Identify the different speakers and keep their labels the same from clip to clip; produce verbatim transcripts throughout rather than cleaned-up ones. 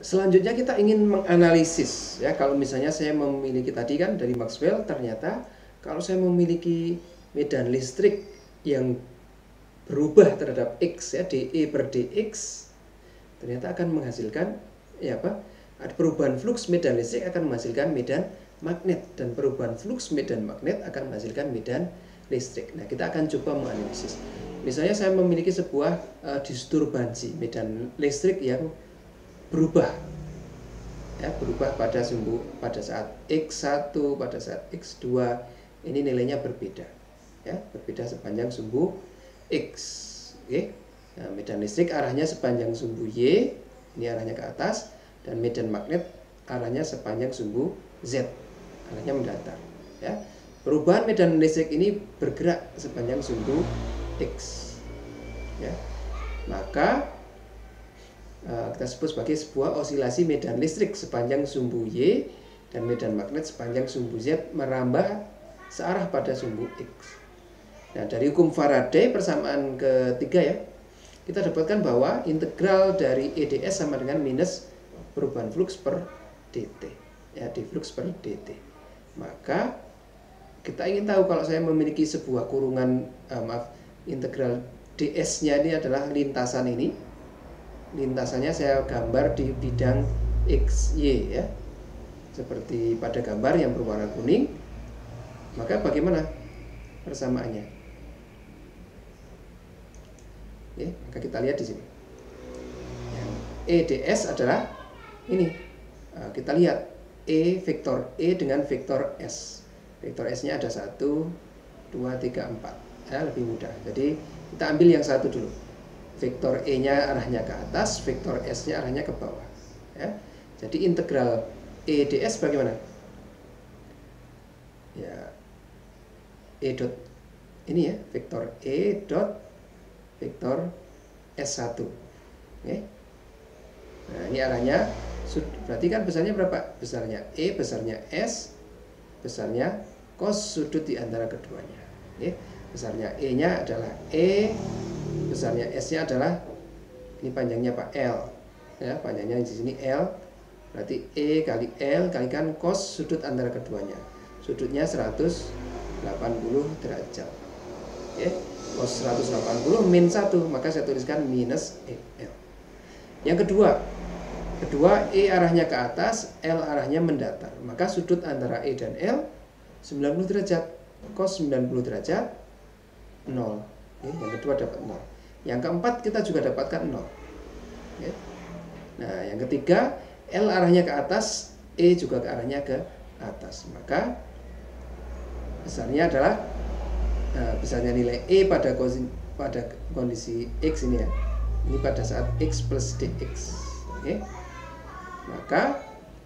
Speaker 1: selanjutnya kita ingin menganalisis ya, kalau misalnya saya memiliki tadi kan dari Maxwell, ternyata kalau saya memiliki medan listrik yang berubah terhadap X ya, dE per dx, ternyata akan menghasilkan ya apa? Ada perubahan flux medan listrik akan menghasilkan medan magnet, dan perubahan flux medan magnet akan menghasilkan medan listrik. Nah, kita akan coba menganalisis. Misalnya saya memiliki sebuah uh, disturbansi medan listrik yang berubah ya, berubah pada sumbu pada saat X satu, pada saat X dua, ini nilainya berbeda ya, berbeda sepanjang sumbu X. Oke. Nah, medan listrik arahnya sepanjang sumbu Y, ini arahnya ke atas, dan medan magnet arahnya sepanjang sumbu Z, arahnya mendatar ya. Perubahan medan listrik ini bergerak sepanjang sumbu X ya. Maka uh, kita sebut sebagai sebuah osilasi medan listrik sepanjang sumbu Y dan medan magnet sepanjang sumbu Z merambah searah pada sumbu X. Nah, dari hukum Faraday persamaan ketiga ya, kita dapatkan bahwa integral dari E ds sama dengan minus perubahan flux per dt ya, d flux per dt. Maka kita ingin tahu kalau saya memiliki sebuah kurungan eh, maaf integral ds-nya ini adalah lintasan ini. Lintasannya saya gambar di bidang x, y ya. Seperti pada gambar yang berwarna kuning. Maka bagaimana persamaannya? Ya, maka kita lihat di sini. Yang E ds adalah ini. Kita lihat E vektor E dengan vektor S. Vektor S-nya ada satu, dua, tiga, empat. Ya, lebih mudah. Jadi kita ambil yang satu dulu. Vektor E-nya arahnya ke atas, vektor S-nya arahnya ke bawah. Ya. Jadi integral E ds bagaimana? Ya, E dot ini ya, vektor E dot vektor S satu. Oke. Nah, ini arahnya, berarti kan besarnya berapa? Besarnya E, besarnya S, besarnya cos sudut di antara keduanya. Oke. Besarnya E-nya adalah E, besarnya S-nya adalah, ini panjangnya Pak, L. Ya, panjangnya di sini L. Berarti E kali L kalikan cos sudut antara keduanya. Sudutnya seratus delapan puluh derajat. Oke. Cos seratus delapan puluh min satu, maka saya tuliskan minus E L. Yang kedua, kedua E arahnya ke atas, L arahnya mendatar. Maka sudut antara E dan L sembilan puluh derajat. Cos sembilan puluh derajat nol. Oke, yang kedua dapat nol. Yang keempat kita juga dapatkan nol. Oke. Nah, yang ketiga, L arahnya ke atas, E juga ke arahnya ke atas. Maka besarnya adalah Nah, besarnya nilai E pada kondisi, pada kondisi X ini ya. Ini pada saat X plus dx. Oke. Maka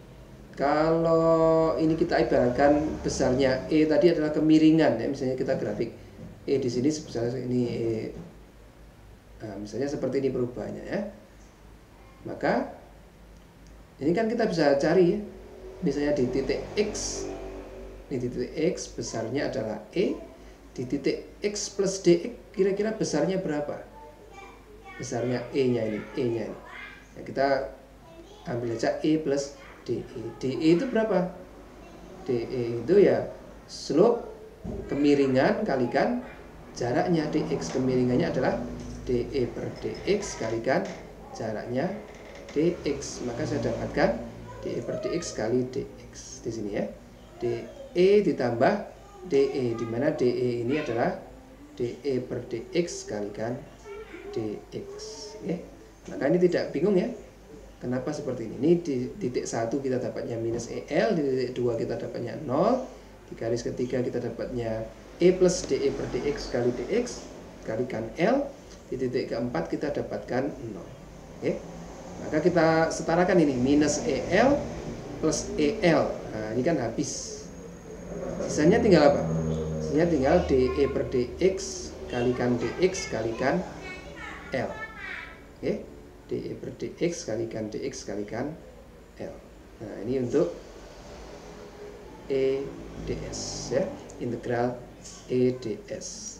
Speaker 1: kalau ini kita ibaratkan besarnya E tadi adalah kemiringan ya. Misalnya kita grafik E di sini sebesar ini E. Nah, misalnya seperti ini perubahannya ya. Maka ini kan kita bisa cari ya. Misalnya di titik X. Di titik X besarnya adalah E. Di titik X plus dx kira-kira besarnya berapa? Besarnya E-nya ini, E-nya ini. Ya, kita ambil aja E plus dE. dE itu berapa? dE itu ya slope kemiringan kalikan jaraknya. Dx kemiringannya adalah dE per dx kalikan jaraknya dx. Maka saya dapatkan dE per dx kali dx di sini ya. dE ditambah dE, di mana dE ini adalah dE per dx kalikan dx. Oke. Maka ini tidak bingung ya. Kenapa seperti ini? Ini di titik satu kita dapatnya minus E L, di titik dua kita dapatnya nol, di garis ketiga kita dapatnya E plus dE per dx kali dx kalikan L, di titik keempat kita dapatkan nol. Oke. Maka kita setarakan ini minus E L plus E L. Nah, ini kan habis. Sisanya tinggal apa? Sisanya tinggal dE per dx kalikan dx kalikan L. Oke. dE per dx kalikan dx kalikan L. Nah, ini untuk E ds ya, integral E ds.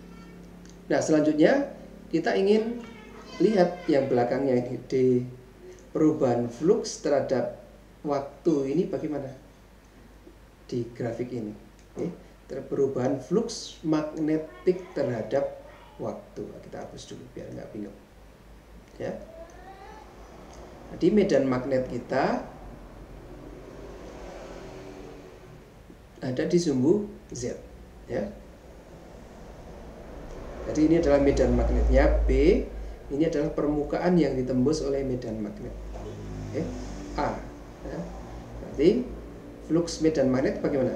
Speaker 1: Nah, selanjutnya kita ingin lihat yang belakangnya ini D perubahan flux terhadap waktu ini bagaimana di grafik ini. Oke, perubahan flux magnetik terhadap waktu. Kita hapus dulu biar nggak bingung ya. Jadi medan magnet kita ada di sumbu Z ya. Jadi ini adalah medan magnetnya B. Ini adalah permukaan yang ditembus oleh medan magnet. Oke, A. Ya. Berarti flux medan magnet bagaimana?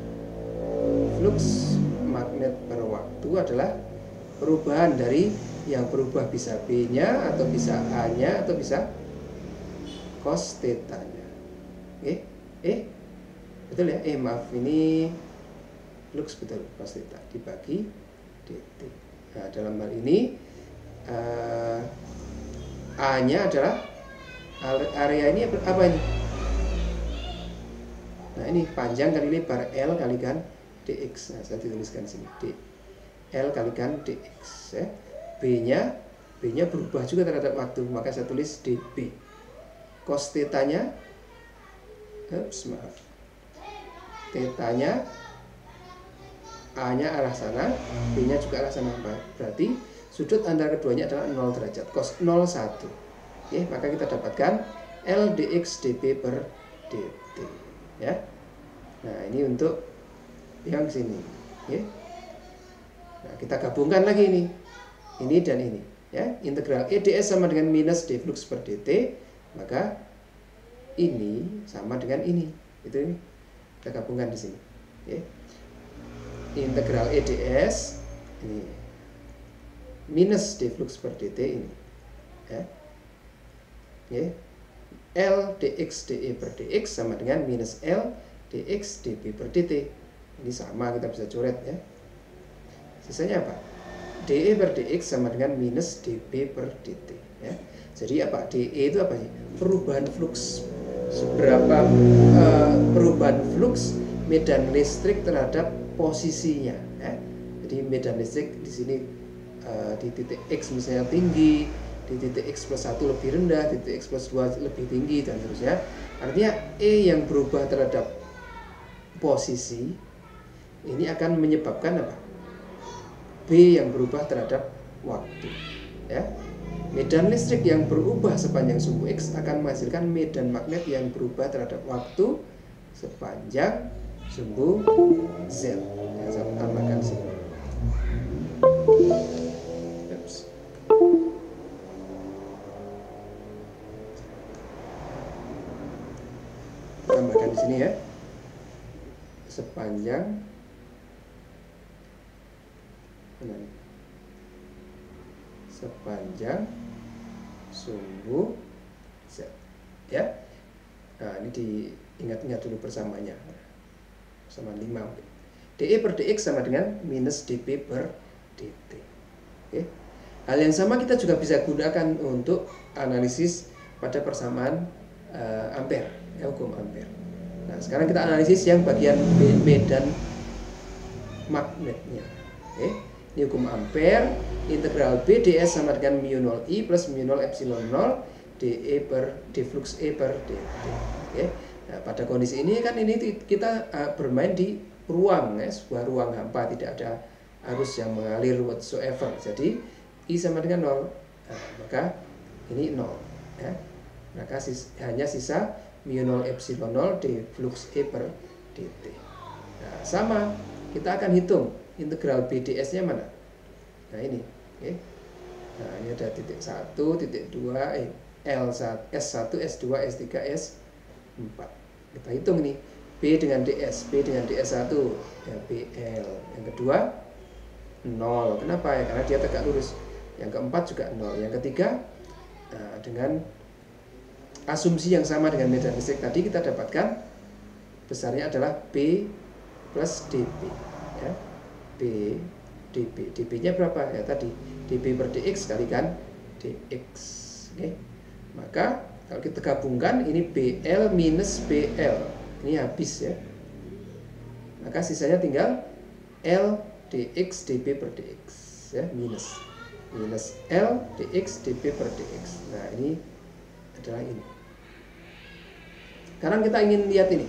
Speaker 1: Flux magnet per waktu adalah perubahan dari yang berubah bisa B-nya atau bisa A-nya atau bisa cos theta-nya. Oke, eh betul ya? Eh maaf, ini flux betul, cos theta dibagi dt. Nah, dalam hal ini uh, A-nya adalah area ini apa ini? Nah, ini panjang kali lebar L kalikan dx. Nah, saya tuliskan sini d L kalikan dx ya. B-nya B-nya berubah juga terhadap waktu, maka saya tulis db. Cos theta-nya Ups, maaf. Theta-nya A-nya arah sana, B-nya juga arah sana. Berarti sudut antara keduanya adalah nol derajat, cos nol koma satu. Oke, maka kita dapatkan L dx db per dt ya. Nah, ini untuk yang sini ya. Nah, kita gabungkan lagi ini. Ini dan ini ya. Integral E ds sama dengan minus d flux per dt, maka ini sama dengan ini. Itu ini. Kita gabungkan di sini ya. Integral E ds ini minus d flux per dt ini ya. Ya. L dx de per dx sama dengan minus L dx db per dt. Ini sama, kita bisa coret ya. Sisanya apa? De per dx sama dengan minus db per dt ya. Jadi apa? De itu apa sih? Perubahan flux. Seberapa uh, perubahan flux medan listrik terhadap posisinya ya. Jadi medan listrik di sini uh, di titik X misalnya tinggi, di titik X plus satu lebih rendah, di titik X plus dua lebih tinggi, dan seterusnya. Artinya E yang berubah terhadap posisi ini akan menyebabkan apa? B yang berubah terhadap waktu ya. Medan listrik yang berubah sepanjang sumbu X akan menghasilkan medan magnet yang berubah terhadap waktu sepanjang sumbu Z. Yang saya tambahkan sini. Oops. Tambahkan di sini ya. Sepanjang sepanjang sumbu Z ya. Nah, ini diingat-ingat dulu bersamanya. Sama lima. De per dx sama dengan minus db per dt. Oke. Hal yang sama kita juga bisa gunakan untuk analisis pada persamaan uh, ampere, ya, hukum ampere. Nah, sekarang kita analisis yang bagian medan magnetnya. Oke. Ini hukum ampere, integral B ds sama dengan mu nol I plus mu nol epsilon nol de per d flux E per dt. Oke. Nah, pada kondisi ini kan ini kita uh, bermain di ruang ya, sebuah ruang hampa, tidak ada arus yang mengalir whatsoever. Jadi I sama dengan nol. Nah, maka ini nol ya. Maka sis, hanya sisa mu nol epsilon nol d flux E per dt. Nah, sama kita akan hitung integral B ds-nya mana? Nah, ini. Oke. Nah, ini ada titik satu, titik dua, eh, L satu, S satu, S dua, S tiga, S empat. Kita hitung nih. B dengan ds, B dengan ds satu, ya B L. Yang kedua nol. Kenapa ya? Karena dia tegak lurus. Yang keempat juga nol. Yang ketiga, nah, dengan asumsi yang sama dengan medan listrik tadi, kita dapatkan besarnya adalah B plus dB ya. B dB, dB-nya berapa ya tadi? DB per dx kalikan dx. Oke. Maka kalau kita gabungkan ini B L minus B L. Ini habis ya. Maka sisanya tinggal L dx dB per dx ya, minus minus L dx dB per dx. Nah, ini adalah ini. Sekarang kita ingin lihat ini,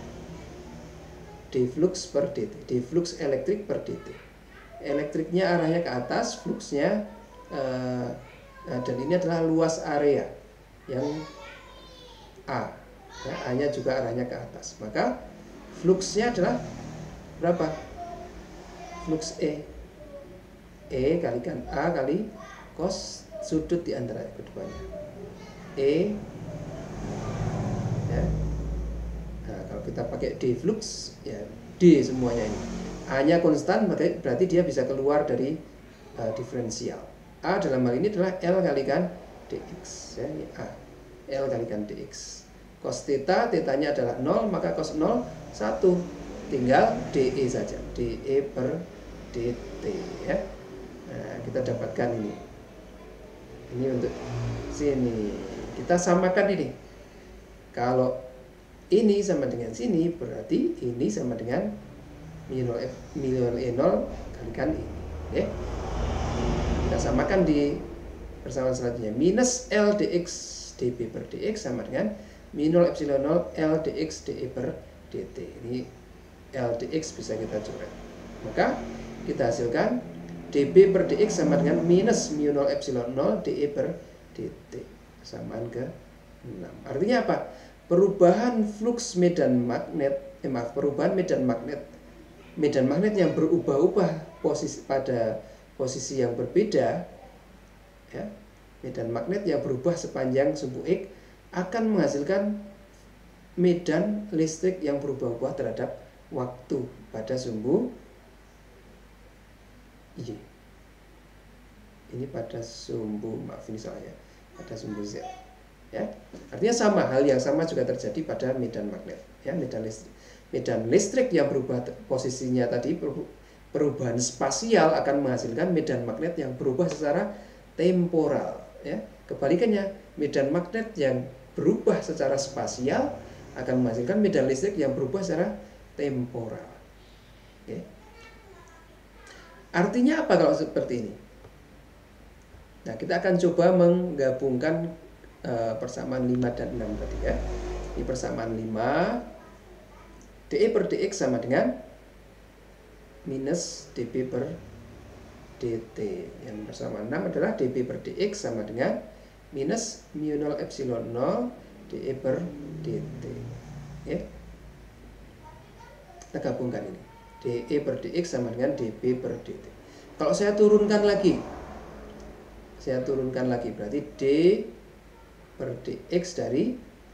Speaker 1: d flux per dt, d flux elektrik per dt. Elektriknya arahnya ke atas, fluxnya eh, dan ini adalah luas area yang A, ya, A-nya juga arahnya ke atas. Maka fluxnya adalah berapa? Flux E, E kalikan A kali cos sudut di antara keduanya, E, ya. Nah, kalau kita pakai d flux, ya d semuanya ini, A-nya konstan, berarti dia bisa keluar dari uh, diferensial. A dalam hal ini adalah L kalikan dx, ya, ini A, L kalikan dx. Cos theta, theta-nya adalah nol, maka cos nol satu, tinggal dE saja, dE per dt, ya. Nah, kita dapatkan ini. Ini untuk sini. Kita samakan ini. Kalau ini sama dengan sini, berarti ini sama dengan mu nol F, mu nol E nol kalikan ini, ya. Kita samakan di persamaan selanjutnya. Minus L dx dB per dx sama dengan mu nol epsilon nol L dx dE per dt. Ini L dx bisa kita coret. Maka kita hasilkan dB per dx sama dengan minus mu nol epsilon nol dE per dt. Samaan ke enam. Artinya apa? Perubahan flux medan magnet, eh maaf, perubahan medan magnet, medan magnet yang berubah-ubah posisi pada posisi yang berbeda, ya, medan magnet yang berubah sepanjang sumbu X akan menghasilkan medan listrik yang berubah-ubah terhadap waktu pada sumbu Y. Ini pada sumbu, maaf ini salah ya, pada sumbu Z. Ya, artinya sama, hal yang sama juga terjadi pada medan magnet, ya, medan listrik. Medan listrik yang berubah posisinya tadi, perubahan spasial akan menghasilkan medan magnet yang berubah secara temporal, ya. Kebalikannya, medan magnet yang berubah secara spasial akan menghasilkan medan listrik yang berubah secara temporal. Oke. Artinya apa kalau seperti ini? Nah, kita akan coba menggabungkan uh, persamaan lima dan enam tadi, ya. Di persamaan lima, dE per dx sama dengan minus dB per dt. Yang persamaan enam adalah dB per dx sama dengan minus mu nol epsilon nol dE per dt. Ya. Kita gabungkan ini. dE per dx sama dengan dB per dt. Kalau saya turunkan lagi, saya turunkan lagi, berarti d per dx dari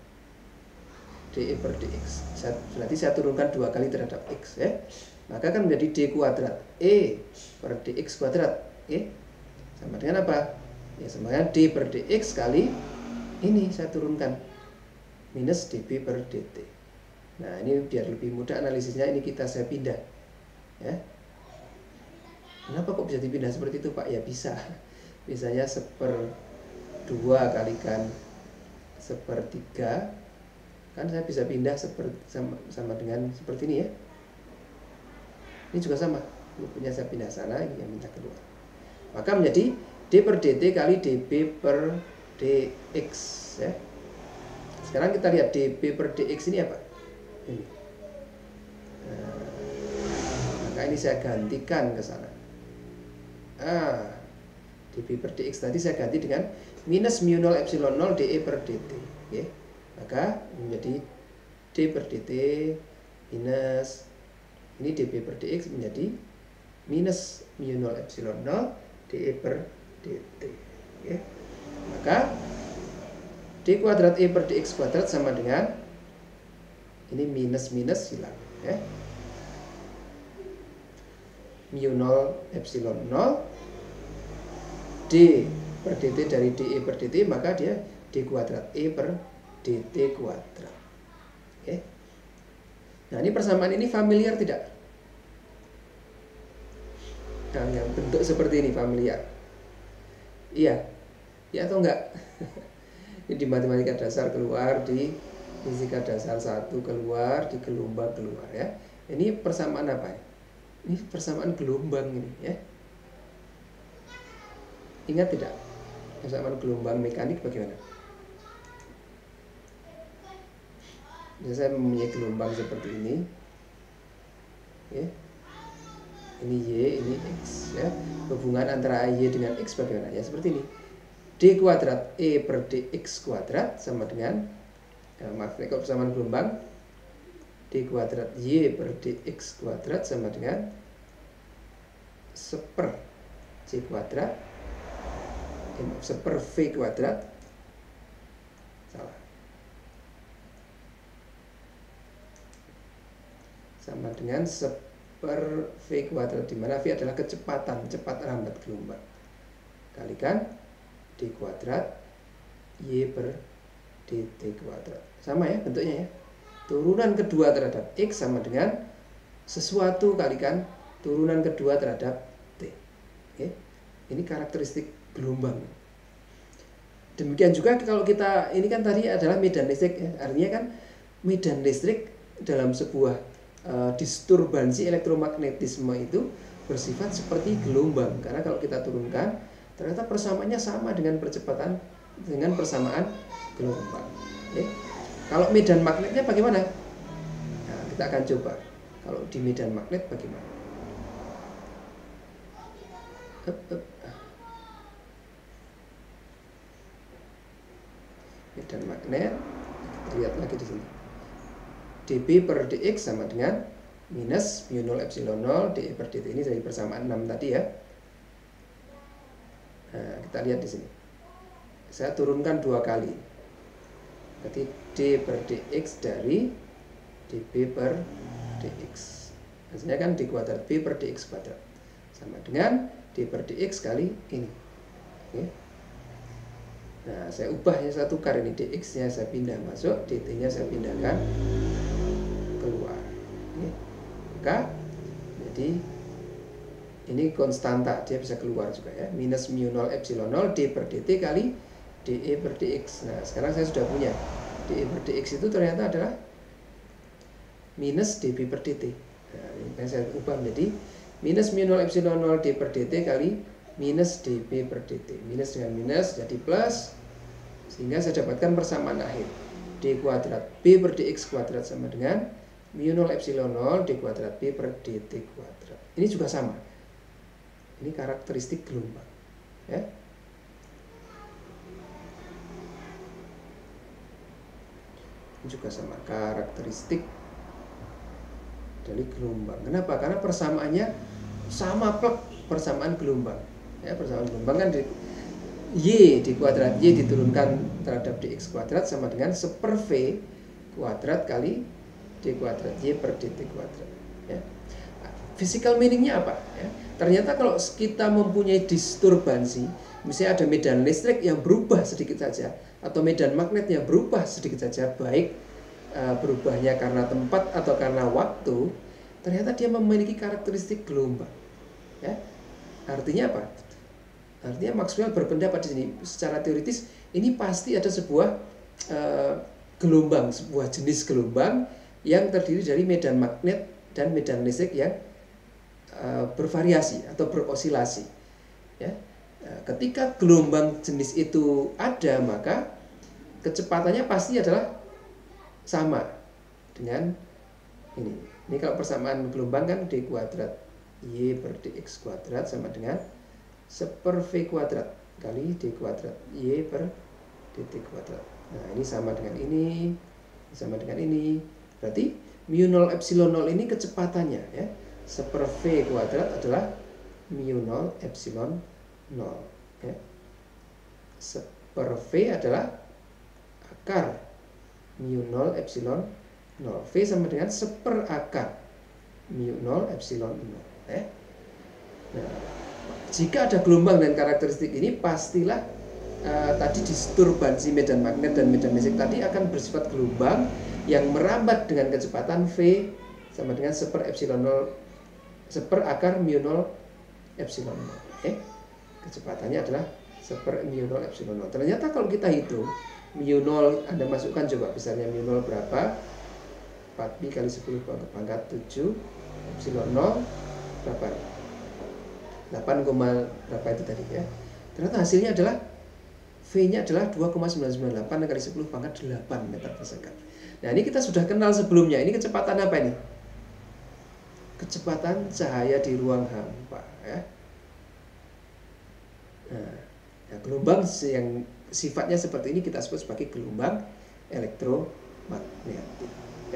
Speaker 1: dE per dx. Saya, berarti saya turunkan dua kali terhadap x, ya. Maka kan menjadi d kuadrat e per dx kuadrat, ya. Sama dengan apa? Ya, sama dengan d per dx kali ini saya turunkan minus dB per dt. Nah, ini biar lebih mudah analisisnya, ini kita saya pindah, ya. Kenapa kok bisa dipindah seperti itu, Pak? Ya bisa. Misalnya seperdua kalikan sepertiga, kan saya bisa pindah seperti, sama, sama dengan seperti ini, ya. Ini juga sama, ini punya saya pindah sana, ini yang minta keluar. Maka menjadi d per dt kali dB per dx, ya. Sekarang kita lihat dB per dx ini apa? Ini. Nah, maka ini saya gantikan ke sana. Ah, dB per dx tadi saya ganti dengan minus mu nol epsilon nol dE per dt, ya. Maka menjadi d per dt minus ini dB per dx menjadi minus mu nol epsilon nol dE per dt, ya. Maka d kuadrat e per dx kuadrat sama dengan ini minus minus hilang, ya. Mu nol epsilon nol d per dt dari dE per dt, maka dia d kuadrat e per dt kuadrat. Oke. Nah, ini persamaan ini familiar tidak? Nah, yang bentuk seperti ini familiar. Iya. Ya atau enggak? Ini di matematika dasar keluar, di fisika dasar satu keluar, di gelombang keluar, ya. Ini persamaan apa ya? Ini persamaan gelombang ini, ya. Ingat tidak? Persamaan gelombang mekanik bagaimana? Misalnya saya mempunyai gelombang seperti ini, ya. Ini Y, ini X, ya. Hubungan antara Y dengan X bagaimana? Ya seperti ini. D kuadrat E per dx kuadrat sama dengan, ya, maaf, kalau persamaan gelombang, D kuadrat Y per dx kuadrat sama dengan seper C kuadrat, eh, seper V kuadrat, salah, sama dengan seper per V kuadrat, di mana V adalah kecepatan, cepat rambat gelombang, kalikan D kuadrat Y per dt kuadrat. Sama ya bentuknya ya. Turunan kedua terhadap X sama dengan sesuatu kalikan turunan kedua terhadap T. Oke. Ini karakteristik gelombang. Demikian juga kalau kita, ini kan tadi adalah medan listrik ya. Artinya kan medan listrik dalam sebuah Uh, disturbansi elektromagnetisme itu bersifat seperti gelombang, karena kalau kita turunkan ternyata persamaannya sama dengan percepatan dengan persamaan gelombang. Okay. Kalau medan magnetnya bagaimana? Nah, kita akan coba kalau di medan magnet bagaimana. Up, up. Medan magnet, lihat lagi di sini. dB per dx sama dengan minus mu nol epsilon nol dE per dt. Ini dari persamaan enam tadi ya. Nah, kita lihat di sini. Saya turunkan dua kali. Berarti D per dx dari dB per dx. Hasilnya kan D kuadrat B per dx kuadrat. Sama dengan D per dx kali ini. Oke. Nah, saya ubah ya, saya tukar ini dx-nya saya pindah masuk, dt-nya saya pindahkan keluar. Oke. Maka jadi ini konstanta, dia bisa keluar juga ya. Minus mu nol epsilon nol d per dt kali dE per dx. Nah, sekarang saya sudah punya dE per dx itu ternyata adalah minus dB per dt. Nah, ini saya ubah menjadi minus mu nol epsilon nol d per dt kali minus dB per dt. Minus dengan minus jadi plus, sehingga saya dapatkan persamaan akhir d kuadrat b per dx kuadrat sama dengan mu nol epsilon nol d kuadrat b per dt kuadrat. Ini juga sama. Ini karakteristik gelombang ya. Ini juga sama karakteristik dari gelombang. Kenapa? Karena persamaannya sama plek persamaan gelombang. Ya, persamaan gelombang kan di, Y di kuadrat Y diturunkan terhadap dx kuadrat sama dengan seper V kuadrat kali d kuadrat Y per dt kuadrat. Ya. Physical meaningnya apa? Ya. Ternyata kalau kita mempunyai disturbansi, misalnya ada medan listrik yang berubah sedikit saja, atau medan magnet yang berubah sedikit saja, baik uh, berubahnya karena tempat atau karena waktu, ternyata dia memiliki karakteristik gelombang. Ya. Artinya apa? Artinya Maxwell berpendapat di sini secara teoritis ini pasti ada sebuah uh, gelombang, sebuah jenis gelombang yang terdiri dari medan magnet dan medan listrik yang uh, bervariasi atau berosilasi. Ya. Uh, ketika gelombang jenis itu ada, maka kecepatannya pasti adalah sama dengan ini. Ini kalau persamaan gelombang kan d kuadrat y per dx kuadrat sama dengan seper v kuadrat kali d kuadrat y per dt kuadrat. Nah, ini sama dengan ini, sama dengan ini. Berarti mu nol epsilon nol ini kecepatannya ya. Seper v kuadrat adalah mu nol epsilon nol ya. Seper v adalah akar mu nol epsilon nol. V sama dengan seper akar mu nol epsilon nol ya. Nah, jika ada gelombang dan karakteristik ini, pastilah uh, tadi disturbansi medan magnet dan medan listrik tadi akan bersifat gelombang yang merambat dengan kecepatan V sama dengan seper epsilon nol, seper akar mu nol epsilon nol. Eh, kecepatannya adalah seper mu nol epsilon nol. Ternyata kalau kita hitung mu nol, Anda masukkan coba besarnya mu nol berapa? empat pi kali sepuluh ke pangkat tujuh, epsilon nol berapa? delapan, berapa itu tadi ya. Ternyata hasilnya adalah V-nya adalah dua koma sembilan sembilan delapan kali sepuluh pangkat delapan meter per second. Nah, ini kita sudah kenal sebelumnya. Ini kecepatan apa ini? Kecepatan cahaya di ruang hampa, ya. Nah, ya, gelombang yang sifatnya seperti ini kita sebut sebagai gelombang elektromagnetik, ya.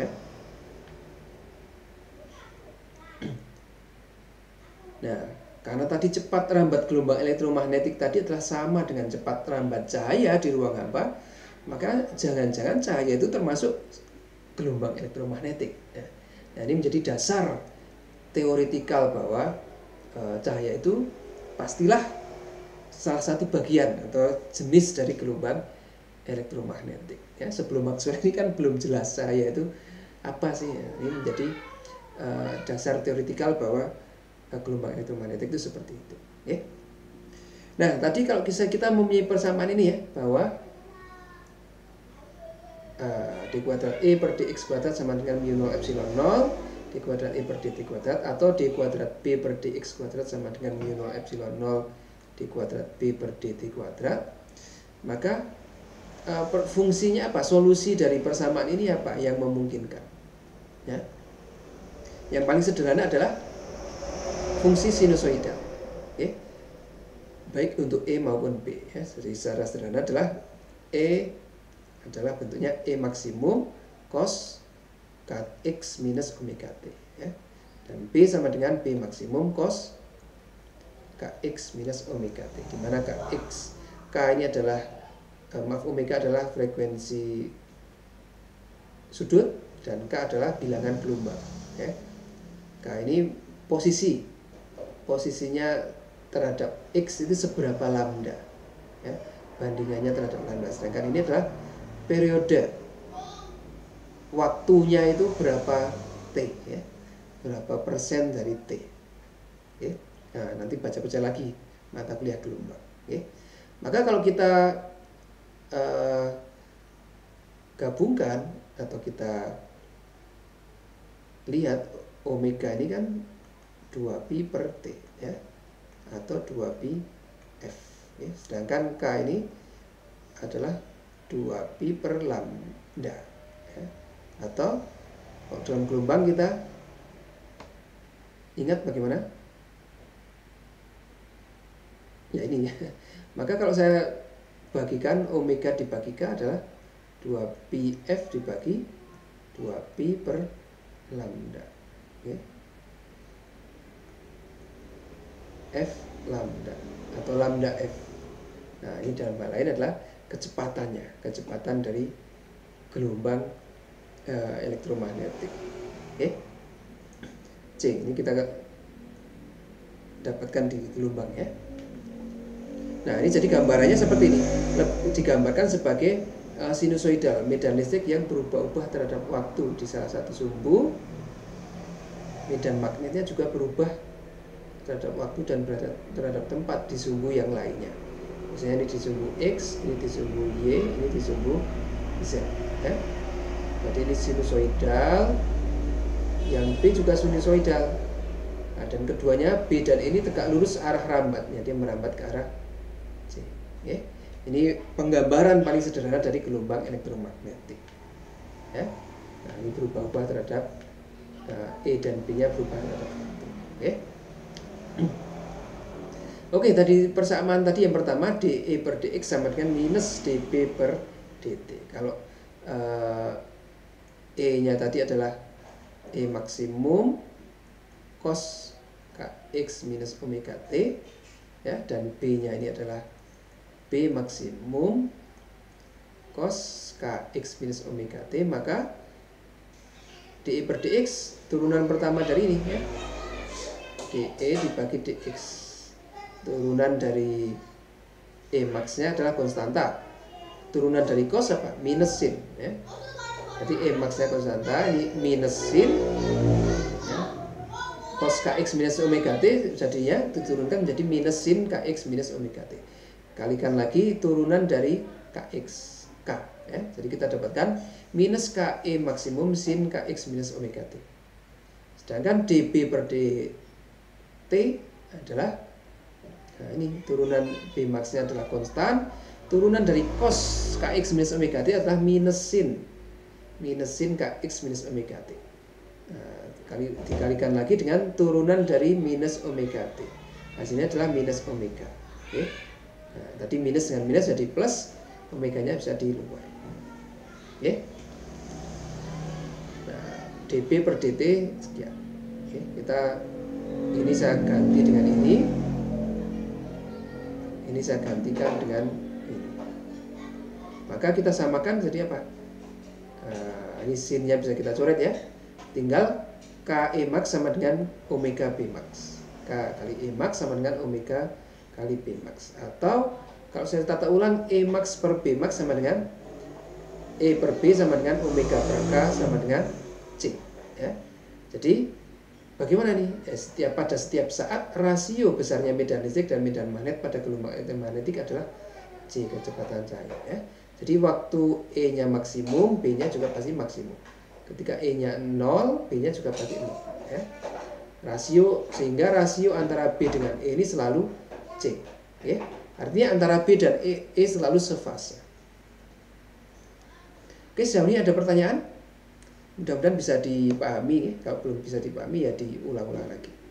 Speaker 1: Nah, karena tadi cepat rambat gelombang elektromagnetik tadi adalah sama dengan cepat rambat cahaya di ruang hampa, maka jangan-jangan cahaya itu termasuk gelombang elektromagnetik. Nah, ini menjadi dasar teoretikal bahwa e, cahaya itu pastilah salah satu bagian atau jenis dari gelombang elektromagnetik. Ya, sebelum Maxwell ini kan belum jelas cahaya itu apa sih. Ya. Ini menjadi e, dasar teoretikal bahwa gelombang elektromagnetik itu seperti itu, ya. Nah, tadi kalau bisa kita mempunyai persamaan ini ya, bahwa uh, d kuadrat e per dx kuadrat sama dengan mu nol epsilon nol, d kuadrat e per dt kuadrat, atau d kuadrat b per dx kuadrat sama dengan mu nol epsilon nol d kuadrat b per dt kuadrat. Maka uh, fungsinya apa? Solusi dari persamaan ini apa yang memungkinkan? Ya. Yang paling sederhana adalah fungsi sinusoidal, okay. Baik untuk E maupun B, ya. Jadi secara sederhana adalah E adalah bentuknya E maksimum cos X minus omega T, ya. Dan B sama dengan B maksimum cos X minus omega T, di mana Kx, K ini adalah eh, maaf omega adalah frekuensi sudut dan K adalah bilangan gelombang, ya. K ini posisi posisinya terhadap X itu seberapa lambda, ya, bandingannya terhadap lambda. Sedangkan ini adalah periode waktunya itu berapa T, ya, berapa persen dari T, ya. Nah, nanti baca-baca lagi mata kuliah gelombang, ya. Maka kalau kita uh, gabungkan atau kita lihat omega ini kan dua pi per T, ya, atau dua pi F, ya. Sedangkan K ini adalah dua pi per lambda, ya. Atau kalau dalam gelombang kita ingat bagaimana? Ya ini, ya. Maka kalau saya bagikan omega dibagi K adalah dua pi F dibagi dua pi per lambda, ya. F lambda atau lambda F. Nah, ini dalam hal lain adalah kecepatannya, kecepatan dari gelombang uh, elektromagnetik. Oke. C ini kita dapatkan di gelombang, ya. Nah, ini jadi gambarannya seperti ini. Digambarkan sebagai uh, sinusoidal, medan listrik yang berubah-ubah terhadap waktu di salah satu sumbu. Medan magnetnya juga berubah terhadap waktu dan terhadap tempat di sumbu yang lainnya. Misalnya ini di sumbu X, ini di sumbu Y, ini di sumbu Z, ya. Jadi ini sinusoidal, yang B juga sinusoidal. Nah, dan keduanya B dan ini tegak lurus arah rambatnya, dia merambat ke arah C, ya. Ini penggambaran paling sederhana dari gelombang elektromagnetik, ya. Nah, ini berubah-ubah terhadap uh, E dan B-nya berubah terhadap waktu, ya. Oke, tadi persamaan tadi yang pertama dE per dx sama dengan minus dB per dt. Kalau uh, E-nya tadi adalah E maksimum cos Kx minus omega T, ya, dan B-nya ini adalah B maksimum cos Kx minus omega T, maka dE per dx turunan pertama dari ini, ya, dE dibagi dx, turunan dari E max-nya adalah konstanta, turunan dari cos apa? Minus sin, ya. Jadi E max-nya konstanta, ini minus sin, ya. Cos Kx minus omega T jadinya diturunkan menjadi minus sin Kx minus omega T. Kalikan lagi turunan dari Kx, K, ya. Jadi kita dapatkan minus Ke maksimum sin Kx minus omega T. Sedangkan dB per dt adalah, nah ini turunan B max-nya adalah konstan, turunan dari cos Kx minus omega t adalah minusin minusin Kx minus omega t. Nah, kali, dikalikan lagi dengan turunan dari minus omega t. Hasilnya adalah minus omega. Oke. Nah, tadi minus dengan minus jadi plus, omeganya bisa di luar. Oke. Nah, dp per dt sekian. Oke, kita ini saya ganti dengan ini. Ini saya gantikan dengan ini. Maka kita samakan jadi apa? Nah, ini sinnya bisa kita coret ya. Tinggal K E max sama dengan omega B max. K kali E max sama dengan omega kali B max. Atau kalau saya tata ulang, E max per B max sama dengan E per B sama dengan omega per K sama dengan C. Ya. Jadi bagaimana nih? Ya, setiap pada setiap saat rasio besarnya medan listrik dan medan magnet pada gelombang elektromagnetik adalah C, kecepatan cahaya. Ya. Jadi waktu E-nya maksimum, B-nya juga pasti maksimum. Ketika E-nya nol, B-nya juga pasti nol. Ya. Rasio, sehingga rasio antara B dengan E ini selalu C. Ya. Artinya antara B dan E, E selalu sefase. Oke, sejauh ini ada pertanyaan? Mudah-mudahan bisa dipahami. Kalau belum bisa dipahami ya diulang-ulang lagi.